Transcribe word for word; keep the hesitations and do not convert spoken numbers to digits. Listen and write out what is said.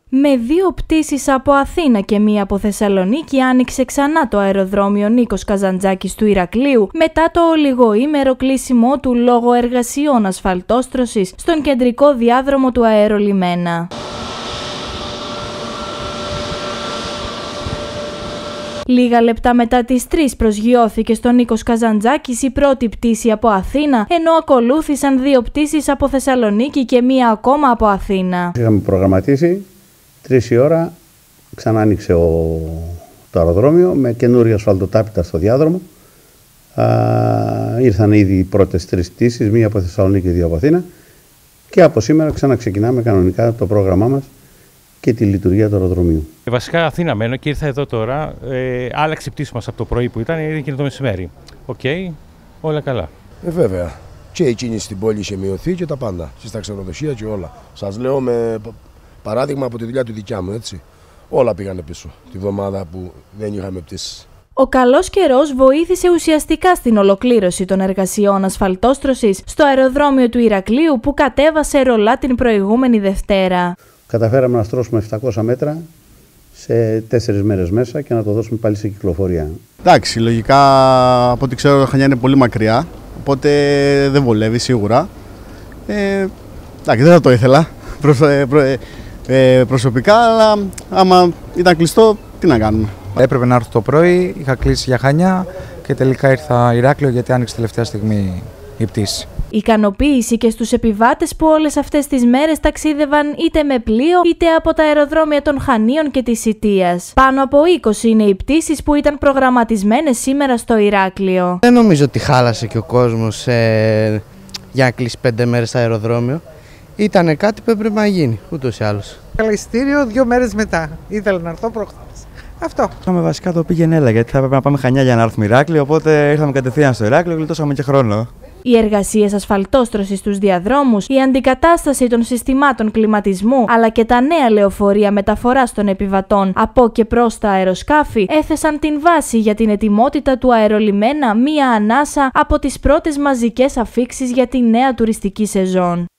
Με δύο πτήσεις από Αθήνα και μία από Θεσσαλονίκη άνοιξε ξανά το αεροδρόμιο Νίκος Καζαντζάκης του Ηρακλείου μετά το ολιγοήμερο κλείσιμό του λόγω εργασιών ασφαλτόστρωσης στον κεντρικό διάδρομο του αερολιμένα. Λίγα λεπτά μετά τις τρεις προσγειώθηκε στο Νίκος Καζαντζάκης η πρώτη πτήση από Αθήνα, ενώ ακολούθησαν δύο πτήσεις από Θεσσαλονίκη και μία ακόμα από Αθήνα. Είχαμε προγραμματίσει τρεις η ώρα, ξανά άνοιξε ο, το αεροδρόμιο με καινούργια ασφαλτοτάπητα στο διάδρομο. Α, ήρθαν ήδη οι πρώτες τρεις πτήσεις, μία από Θεσσαλονίκη και δύο από Αθήνα, και από σήμερα ξαναξεκινάμε κανονικά το πρόγραμμά μας και τη λειτουργία του αεροδρομίου. Βασικά Αθήνα μένω και ήρθα εδώ τώρα. Ε, άλλαξε η πτήση μας από το πρωί που ήταν, είναι και το μεσημέρι. Οκ, okay, όλα καλά. Ε, βέβαια. Και η κίνηση στην πόλη είχε μειωθεί και τα πάντα. Στα ξενοδοχεία και όλα. Σας λέω με παράδειγμα από τη δουλειά του δικιά μου, έτσι. Όλα πήγανε πίσω τη βδομάδα που δεν είχαμε πτήσεις. Ο καλός καιρός βοήθησε ουσιαστικά στην ολοκλήρωση των εργασιών ασφαλτόστρωσης στο αεροδρόμιο του Ηρακλείου που κατέβασε ρολά την προηγούμενη Δευτέρα. Καταφέραμε να στρώσουμε επτακόσια μέτρα σε τέσσερις μέρες μέσα και να το δώσουμε πάλι σε κυκλοφορία. Εντάξει, λογικά από ό,τι ξέρω η Χανιά είναι πολύ μακριά, οπότε δεν βολεύει σίγουρα. Ε, εντάξει, δεν θα το ήθελα προ, προ, ε, προσωπικά, αλλά άμα ήταν κλειστό, τι να κάνουμε. Έπρεπε να έρθω το πρωί, είχα κλείσει για Χανιά και τελικά ήρθα Ηράκλειο γιατί άνοιξε τελευταία στιγμή η πτήση. Ικανοποίηση και στους επιβάτες που όλες αυτές τις μέρες ταξίδευαν είτε με πλοίο είτε από τα αεροδρόμια των Χανίων και της Σιτίας. Πάνω από είκοσι είναι οι πτήσεις που ήταν προγραμματισμένες σήμερα στο Ηράκλειο. Δεν νομίζω ότι χάλασε και ο κόσμος ε, για να κλείσει πέντε μέρες στο αεροδρόμιο. Ήταν κάτι που έπρεπε να γίνει, ούτως ή άλλως. Καλά εισιτήριο δύο μέρες μετά. Ήθελα να έρθω προχθές. Αυτό. Είχαμε βασικά το πήγαινε έλα, γιατί θα έπρεπε να πάμε Χανιά για να έρθουμε Ηράκλειο, οπότε ήρθαμε κατευθείαν στο Ηράκλειο, γλιτώσαμε και χρόνο. Οι εργασίες ασφαλτόστρωσης στους διαδρόμους, η αντικατάσταση των συστημάτων κλιματισμού αλλά και τα νέα λεωφορεία μεταφοράς των επιβατών από και προς τα αεροσκάφη έθεσαν την βάση για την ετοιμότητα του αερολιμένα, μία ανάσα από τις πρώτες μαζικές αφίξεις για τη νέα τουριστική σεζόν.